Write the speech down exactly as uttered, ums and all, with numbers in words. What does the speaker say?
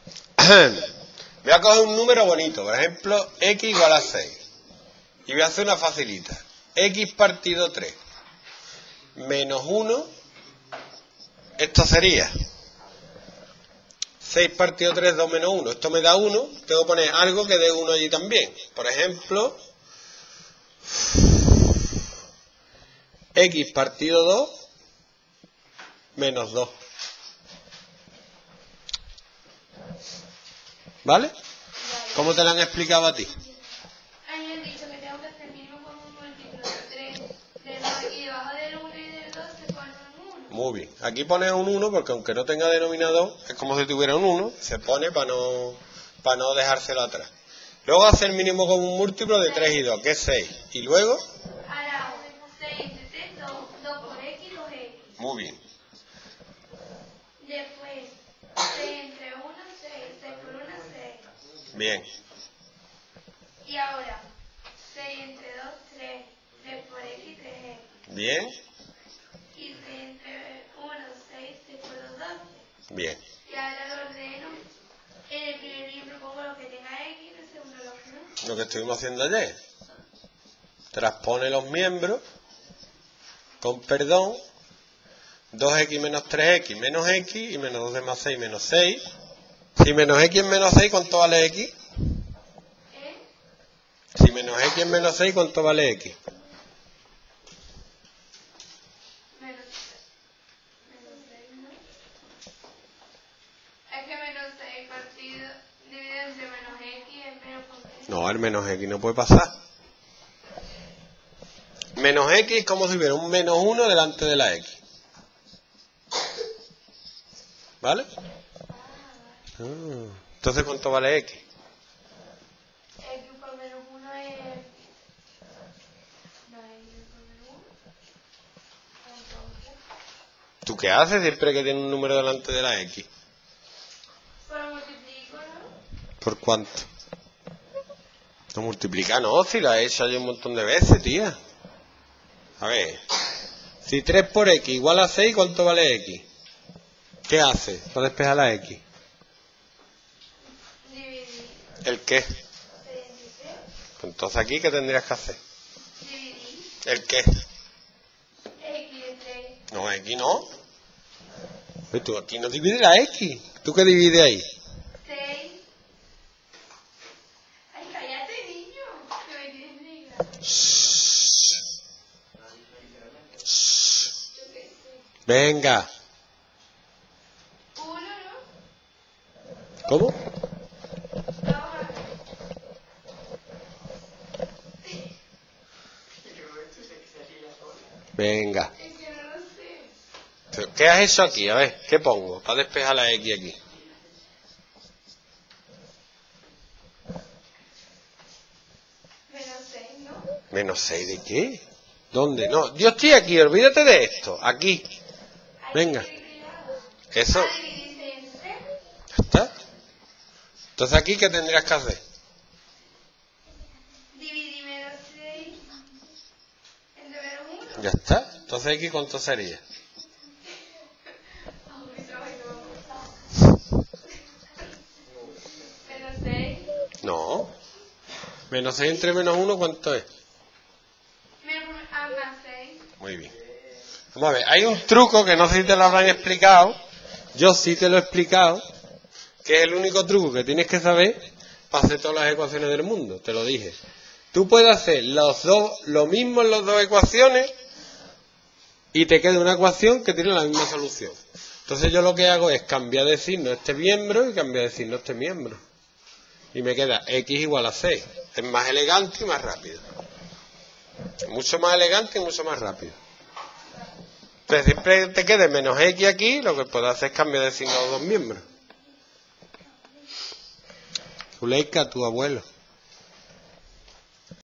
Voy a coger un número bonito, por ejemplo, x igual a seis. Y voy a hacer una facilita. X partido tres menos uno, esto sería seis partido tres, dos menos uno. Esto me da uno, tengo que poner algo que dé uno allí también. Por ejemplo, x partido dos menos dos. ¿Vale? ¿Cómo te lo han explicado a ti? A mí me han dicho que tengo que hacer mínimo con un múltiplo de tres, de dos, y debajo del uno y del dos se pone un uno. Muy bien. Aquí pones un uno porque aunque no tenga denominador, es como si tuviera un uno, se pone para no, para no dejárselo atrás. Luego hacer mínimo con un múltiplo de tres y dos, que es seis. Y luego... Ahora, seis entre tres, dos, dos por x, dos x. Muy bien. Después, seis entre uno, seis, seis por uno, seis. Bien. Y ahora, seis entre dos, tres, tres por x, tres x. Bien. Y seis entre uno, seis, seis por dos, doce. Bien. Y ahora lo ordeno. En el primer libro pongo lo que tenga x, en el segundo lo que no. Lo que estuvimos haciendo ayer. Transpone los miembros. Con perdón. dos x menos tres x menos x y menos dos más seis menos seis. Si menos x es menos seis, ¿cuánto vale x? ¿Eh? Si menos x es menos seis, ¿cuánto vale x? Menos, menos seis, ¿no? Es que menos seis partido dividido entre menos x es menos con x. No, el menos x no puede pasar. Menos x es como si hubiera un menos uno delante de la x. ¿Vale? Ah, entonces, ¿cuánto vale x? X por menos uno es... No, x por menos uno. Entonces... ¿Tú qué haces siempre que tienes un número delante de la x? Pues lo multiplico, ¿no? ¿Por cuánto? No multiplica, no, si la he hecho ya un montón de veces, tía. A ver, si tres por x igual a seis, ¿cuánto vale x? ¿Qué hace para despejar la x? Dividir. ¿El qué? seis entre tres. Entonces aquí, ¿qué tendrías que hacer? Dividir. ¿El qué? X entre No, x no. Pues tú aquí no divides la x. ¿Tú qué divides ahí? seis. Ay, cállate, niño. Que me tienes negra. Yo qué sé. Venga. Uno, ¿no? ¿Cómo? Dos, a ver. Venga. Es que no lo sé. ¿Pero qué has hecho aquí? A ver, ¿qué pongo para despejar la x aquí? Menos seis, ¿no? ¿Menos seis de qué? ¿Dónde? No, yo estoy aquí, olvídate de esto. Aquí. Hay Venga. que dividir algo. Eso. Ah, dividir seis entre tres. ¿Ya está? Entonces aquí, ¿qué tendrías que hacer? Dividir menos seis entre menos uno. Ya está. Entonces aquí, ¿cuánto sería? Ay, no, no. Menos seis. No. Menos seis entre menos uno, ¿cuánto es? Menos ah, más seis. Muy bien. Vamos a ver, hay un truco que no sé si te lo habrán explicado. Yo sí te lo he explicado. Que es el único truco que tienes que saber para hacer todas las ecuaciones del mundo. Te lo dije. Tú puedes hacer los dos, lo mismo en las dos ecuaciones y te queda una ecuación que tiene la misma solución. Entonces yo lo que hago es cambiar de signo este miembro y cambiar de signo este miembro. Y me queda x igual a seis. Es más elegante y más rápido. Mucho más elegante y mucho más rápido. Entonces siempre te quede menos x aquí, lo que puedes hacer es cambiar de signo a los dos miembros. Zuleika, tu abuelo.